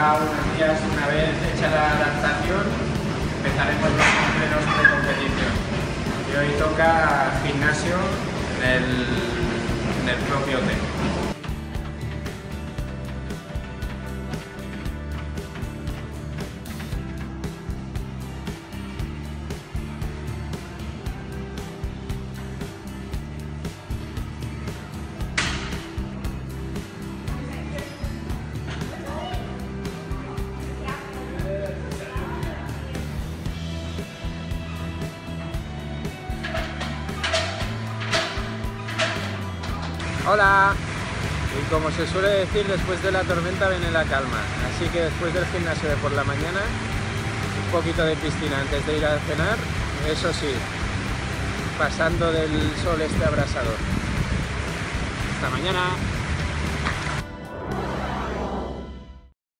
ahora unos días, una vez hecha la adaptación, empezaremos los entrenos de competición. Y hoy toca gimnasio en el propio hotel. Hola, y como se suele decir, después de la tormenta viene la calma, así que después del gimnasio de por la mañana, un poquito de piscina antes de ir a cenar, eso sí, pasando del sol este abrasador. Hasta mañana.